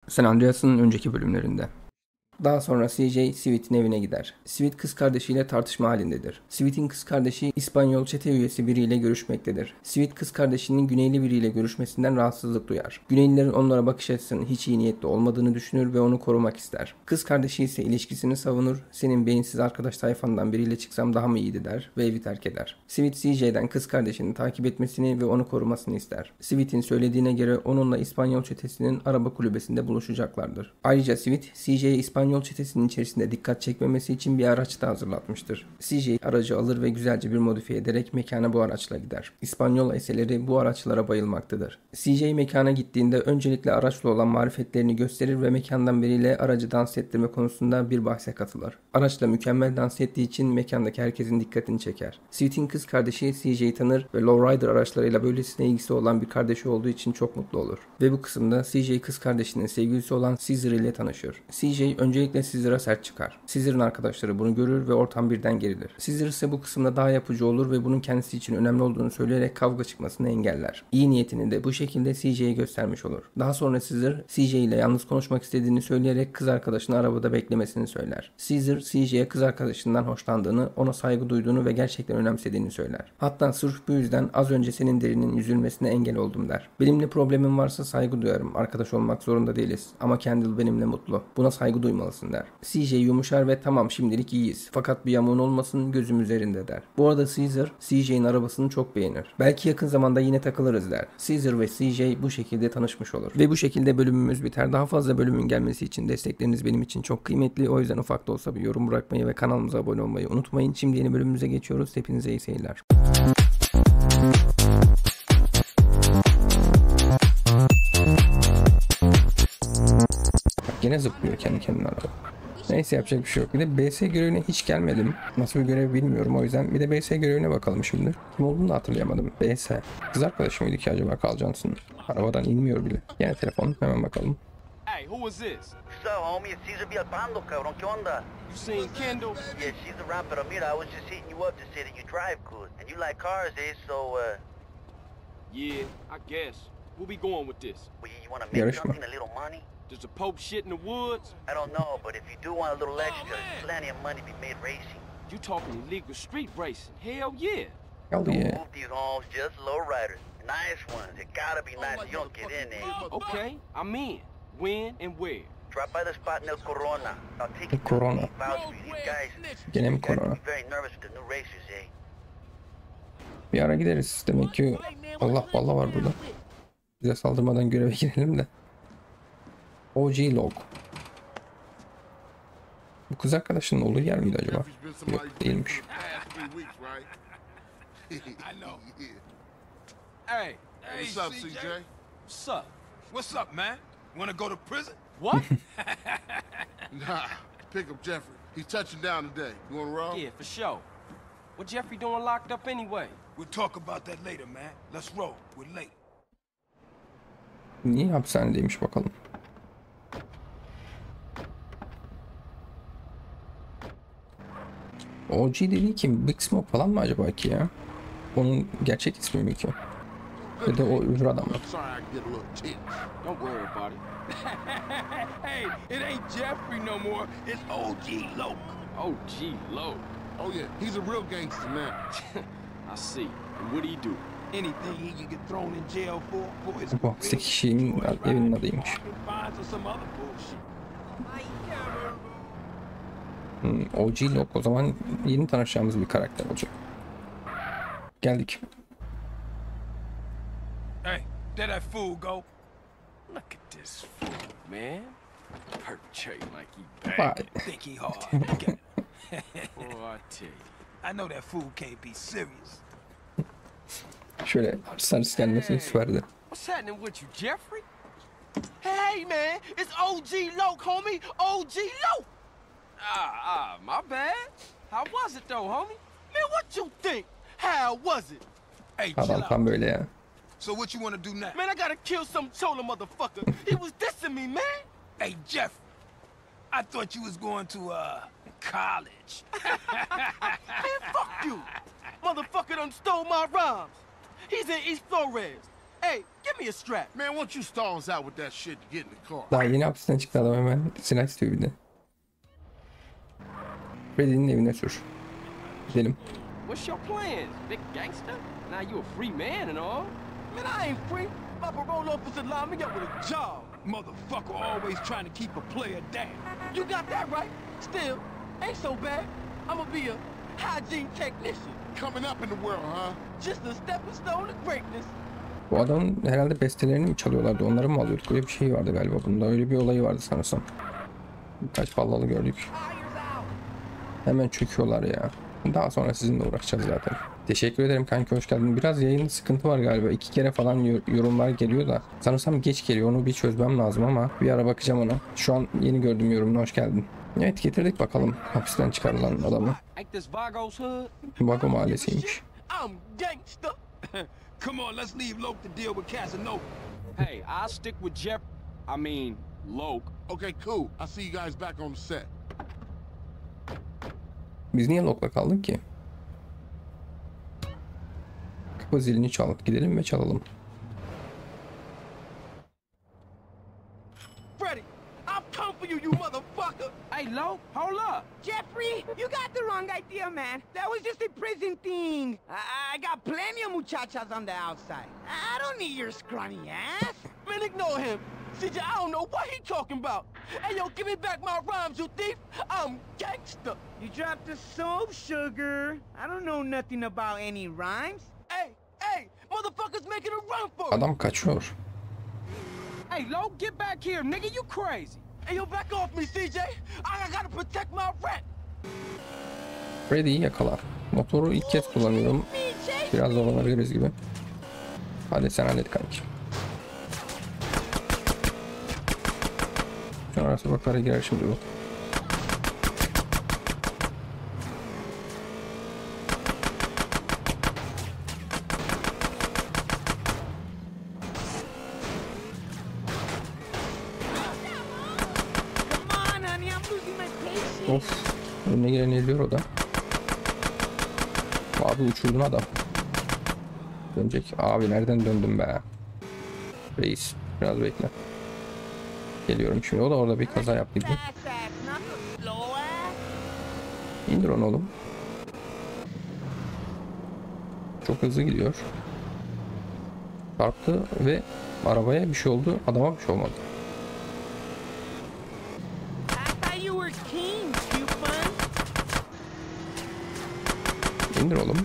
San Andreas'ın önceki bölümlerinde. Daha sonra CJ, Sweet'in evine gider. Sweet kız kardeşiyle tartışma halindedir. Sweet'in kız kardeşi İspanyol çete üyesi biriyle görüşmektedir. Sweet kız kardeşinin Güneyli biriyle görüşmesinden rahatsızlık duyar. Güneylilerin onlara bakış açısının hiç iyi niyetli olmadığını düşünür ve onu korumak ister. Kız kardeşi ise ilişkisini savunur, senin beyinsiz arkadaş tayfandan biriyle çıksam daha mı iyiydi der ve evi terk eder. Sweet CJ'den kız kardeşini takip etmesini ve onu korumasını ister. Sweet'in söylediğine göre onunla İspanyol çetesinin araba kulübesinde buluşacaklardır. Ayrıca Sweet, CJ'ye İspanyol çetesinin içerisinde dikkat çekmemesi için bir araç da hazırlatmıştır. CJ aracı alır ve güzelce bir modifiye ederek mekana bu araçla gider. İspanyol eserleri bu araçlara bayılmaktadır. CJ mekana gittiğinde öncelikle araçla olan marifetlerini gösterir ve mekandan biriyle aracı dans ettirme konusunda bir bahse katılır. Araçla mükemmel dans ettiği için mekandaki herkesin dikkatini çeker. Sweet'in kız kardeşi CJ'yi tanır ve lowrider araçlarıyla böylesine ilgisi olan bir kardeşi olduğu için çok mutlu olur. Ve bu kısımda CJ kız kardeşinin sevgilisi olan Caesar ile tanışıyor. CJ öncelikle Caesar'a sert çıkar. Caesar'ın arkadaşları bunu görür ve ortam birden gerilir. Caesar ise bu kısımda daha yapıcı olur ve bunun kendisi için önemli olduğunu söyleyerek kavga çıkmasını engeller. İyi niyetini de bu şekilde CJ'ye göstermiş olur. Daha sonra Caesar, CJ ile yalnız konuşmak istediğini söyleyerek kız arkadaşını arabada beklemesini söyler. Caesar, CJ'ye kız arkadaşından hoşlandığını, ona saygı duyduğunu ve gerçekten önemsediğini söyler. Hatta sırf bu yüzden az önce senin derinin üzülmesine engel oldum der. Benimle problemin varsa saygı duyarım. Arkadaş olmak zorunda değiliz. Ama Kendall benimle mutlu. Buna saygı duymalısın der. CJ yumuşar ve tamam şimdilik iyiyiz. Fakat bir yamuğun olmasın gözüm üzerinde der. Bu arada Caesar, CJ'nin arabasını çok beğenir. Belki yakın zamanda yine takılırız der. Caesar ve CJ bu şekilde tanışmış olur. Ve bu şekilde bölümümüz biter. Daha fazla bölümün gelmesi için destekleriniz benim için çok kıymetli. O yüzden ufak da olsa bir yorum bırakmayı ve kanalımıza abone olmayı unutmayın. Şimdi yeni bölümümüze geçiyoruz. Hepinize iyi seyirler. Gene zıplıyor kendi kendine araba. Neyse yapacak bir şey yok. Bir de BS görevine hiç gelmedim. Nasıl bir görev bilmiyorum o yüzden. Bir de BS görevine bakalım şimdi. Kim olduğunu da hatırlayamadım. BS. Kız arkadaşı mıydı ki acaba Carl Johnson? Arabadan inmiyor bile. Yine telefon. Hemen bakalım. Hey, who is this? What's up, homie? It's Cesar Villalpando, cabrón. ¿Qué onda? You seen Kendall? Yeah, she's around, pero mira, I was just hitting you up to say that you drive good. And you like cars, eh? So, Yeah, I guess. Where we going with this? well, you want to make Yarışma. something, a little money? Does the Pope shit in the woods? I don't know, but if you do want a little extra, plenty of money to be made racing. You talking illegal street racing? Hell yeah. Hell Don't yeah. move these homes, just low riders. Nice ones. It gotta be nice. You don't get in there. Okay, I'm in. When and where? Drop by the spot in El Corona. I'll take you El Corona. to the vouch for you. These guys. Gene mi Guys korona? be very nervous with the new racers, eh? Bir ara gideriz. Demek ki Allah vallahi var burada. Bize saldırmadan göreve girelim de. OG log. Bu kız arkadaşının olduğu yer miydi acaba? Yok değilmiş. Hey, What's up, CJ? what's up? What's up, man? Wanna go to prison? What? Nah, pick up Jeffrey. He's touching down today. You wanna roll? Yeah, for sure. What Jeffrey doing locked up anyway? We'll talk about that later, man. Let's roll. We're late. Niye hapishanedeymiş bakalım. OG dediği kim? Big Smoke falan mı acaba ki ya? Onun gerçek ismi mi ki? Ya da o öbür adam mı? I'm sorry I get a little tense. Don't worry about it. Hey, it ain't Jeffrey no more. It's OG Loke. OG low. Oh yeah, he's a real gangster now. I see. And what do you do? Anything he can get thrown in jail for his Bu hapisteki kişinin evinin adıymış. fines or some other bullshit. OG Locke o zaman yeni tanışacağımız bir karakter olacak. Geldik. Hey, there that fool go. Look at this fool, man. Perpetrating like he Vay. bad. Think he hard. Look at him. Boy, I tell you. I know that fool can't be serious. Şöyle arsa gelmesi süperdi. What's happening with you, Jeffrey? Hey, man, it's OG Loke, homie. OG Loke. My bad. How was it though, homie? Man, what you think? How was it? Hey, chill Adam out. tam böyle ya. So what you wanna do now? Man, I gotta kill some chola motherfucker. He was dissing me, man. Hey, Jeff. I thought you was going to, college. Man, fuck you. Motherfucker done stole my rhymes. He's in East Flores. Hey, give me a strap. Man, why don't you stall us out with that shit to get in the car? Daha yeni hapisten çıktı adam, hemen silah istiyor bir de. Freddy'nin evine sür. Gidelim. What's your plans, big gangster? Now you a free man and all. Man, I ain't free. My parole officer lined me up with a job. Motherfucker always trying to keep a player down. You got that right. Still, ain't so bad. I'ma be a hygiene technician. Coming up in the world, huh? Just a stepping stone to greatness. Bu adamın herhalde bestelerini mi çalıyorlardı? Onları mı alıyorduk? Öyle bir şey vardı galiba bunda. Öyle bir olayı vardı sanırsam. Birkaç pallalı gördük. Hemen çöküyorlar ya. Daha sonra sizinle uğraşacağız zaten. Teşekkür ederim kanki, hoş geldin. Biraz yayında sıkıntı var galiba. 2 kere falan yorumlar geliyor da. Sanırsam geç geliyor. Onu bir çözmem lazım ama bir ara bakacağım ona. Şu an yeni gördüm yorumunu. Hoş geldin. Evet, getirdik bakalım hapisten çıkarılan adamı. Ain't this Vago's hood? Vago mahallesiymiş. I'm gangster. Come on, let's leave Loke to deal with Casanova. Hey, I'll stick with Jeff. I mean, Loke. Okay, cool. I'll see you guys back on the set. Biz niye Loke'la kaldık ki? Kapı zilini çal. Gidelim ve çalalım. Freddy, I've come for you, you motherfucker. Hey, Loke, hold up. Jeffrey, you got the wrong idea, man. That was just a prison thing. I got plenty of muchachas on the outside. I don't need your scrawny ass. Man, ignore him. CJ, I don't know what he talking about. Hey, yo, give me back my rhymes, you thief. I'm gangster. You dropped the soap, sugar. I don't know nothing about any rhymes. Hey, motherfuckers making a run for it. Adam kaçıyor. Hey, Loke, get back here, nigga. You crazy. Hey, yo, back off me, CJ. I gotta protect my rent. Freddy'yi yakala. Motoru ilk kez kullanıyorum. Biraz zorlanabiliriz gibi. Hadi sen hallet kanki. Sonra sokaklara girer şimdi bu. Come on, honey, I'm losing my patience. Of. Önüne gelen ediyor o da. Abi uçurdun adam. Dönecek. Abi nereden döndüm be? Reis. Biraz bekle. Geliyorum şimdi. O da orada bir kaza yaptıydı. Fast ass, not the slow ass. İndir onu oğlum. Çok hızlı gidiyor. Çarptı ve arabaya bir şey oldu. Adama bir şey olmadı. I thought you were king, coupon. İndir oğlum.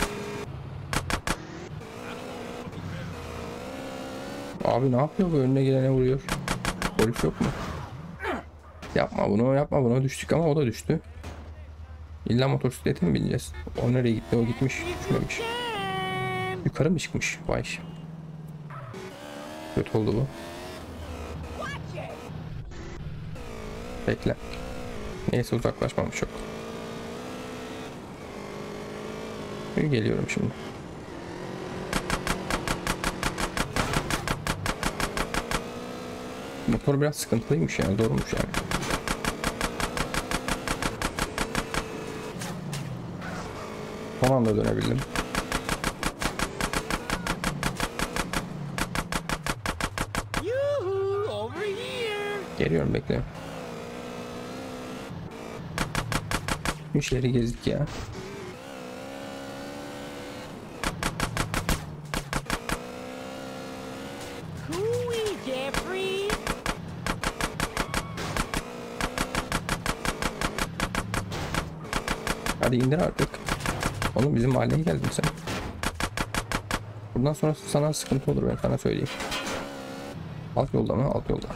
Abi ne yapıyor bu? Önüne gelene vuruyor. Polis yok mu? Yapma bunu, yapma bunu. Düştük ama o da düştü. İlla motosiklete mi bineceğiz? O nereye gitti? O gitmiş. Düşmemiş. Yukarı mı çıkmış? Vay. Kötü oldu bu. Bekle. Neyse, uzaklaşmamış çok. Geliyorum şimdi. Motor biraz sıkıntılıymış yani, zormuş yani. Son anda dönebildim. Yoo-hoo, over here. Geliyorum, bekle. İşleri gezdik ya. Hooey, Jeffrey. Hadi indir artık. Oğlum bizim mahalleye geldin sen. Bundan sonrası sana sıkıntı olur, ben sana söyleyeyim. Alt yolda mı? Alt yolda.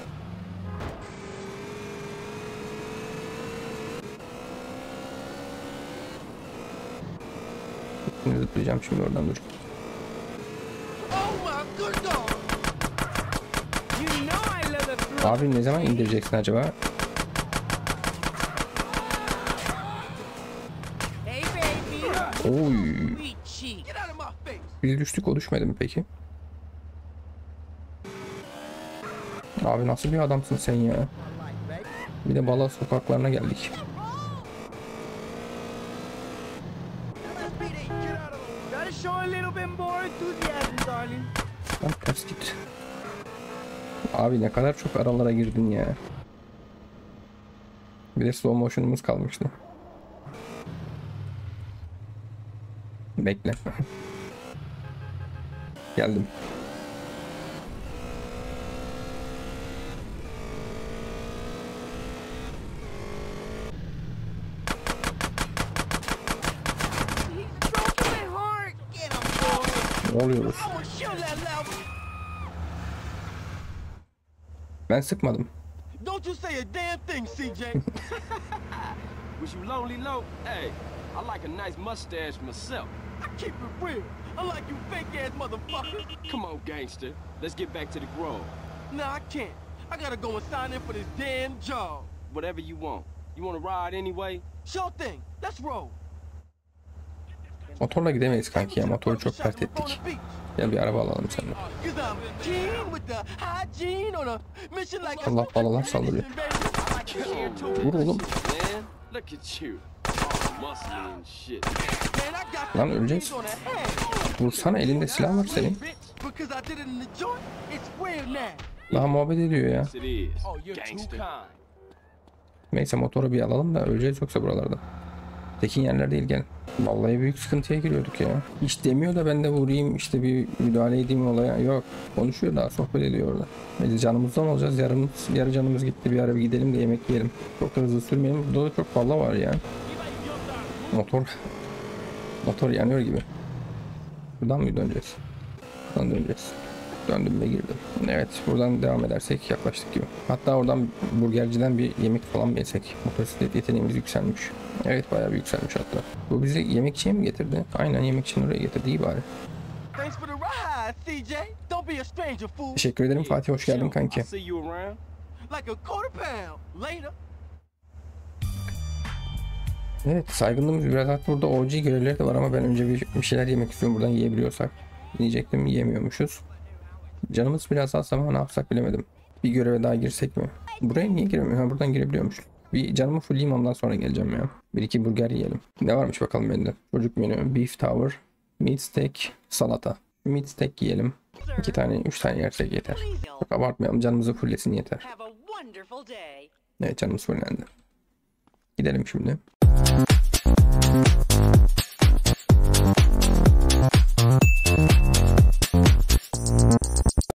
Şimdi zıplayacağım şimdi oradan, dur. Oh my good dog. You know I love the thrill. Abi ne zaman indireceksin acaba? Hey, baby. Oy. Sweet cheek. Get out of my face. Biz düştük, o düşmedi mi peki? Abi nasıl bir adamsın sen ya? Bir de Bala sokaklarına geldik. Gotta show a little bit more enthusiasm, darling. Lan ters git. Abi ne kadar çok aralara girdin ya. Bir de slow motion'umuz kalmıştı. Bekle. Geldim. Ne oluyoruz? Ben sıkmadım. Don't you say a damn thing, CJ. Was you lonely, low? Hey, I like a nice mustache myself. I keep it real. Unlike you fake-ass motherfuckers. Come on, gangster. Let's get back to the Grove. No, I can't. I gotta go and sign in for this damn job. Whatever you want. You wanna ride anyway? Sure thing. Let's roll. Motorla gidemeyiz kanki ya. Motoru çok pert ettik. Gel bir araba alalım seninle. Allah balalar saldırıyor. Vur oğlum. Lan öleceğiz. Vursana, elinde silah var senin. Daha muhabbet ediyor ya. Neyse motoru bir alalım da öleceğiz yoksa buralarda. Tekin yerler değil, gel. Vallahi büyük sıkıntıya giriyorduk ya. Hiç demiyor da ben de vurayım işte bir müdahale edeyim olaya. Yok. Konuşuyor, daha sohbet ediyor orada. Biz canımızdan olacağız. Yarı canımız gitti. Bir ara bir gidelim de yemek yiyelim. Çok da hızlı sürmeyelim. Burada da çok fazla var ya. Motor yanıyor gibi. Buradan mı döneceğiz? Buradan döneceğiz. Döndüm ve girdim. Evet, buradan devam edersek yaklaştık gibi. Hatta oradan burgerciden bir yemek falan mı yesek? Motosiklet yeteneğimiz yükselmiş. Evet, bayağı bir yükselmiş hatta. Bu bizi yemekçiye mi getirdi? Aynen, yemekçinin oraya getirdi. İyi bari. Teşekkür ederim Fatih, hoş geldin kanki. Evet, saygınlığımız biraz hatta burada OG görevleri de var ama ben önce bir şeyler yemek istiyorum buradan yiyebiliyorsak. Diyecektim, yiyemiyormuşuz. Canımız biraz az ama ne yapsak bilemedim. Bir göreve daha girsek mi? Buraya niye giremiyorum? Ha, buradan girebiliyormuş. Bir canımı fullleyeyim, ondan sonra geleceğim ya. Bir iki burger yiyelim. Ne varmış bakalım bende? Çocuk menü, beef tower, meat steak, salata. Meat steak yiyelim. 2 tane, 3 tane yersek yeter. Çok abartmayalım, canımızı fulllesin yeter. Evet, canımız fullendi. Gidelim şimdi.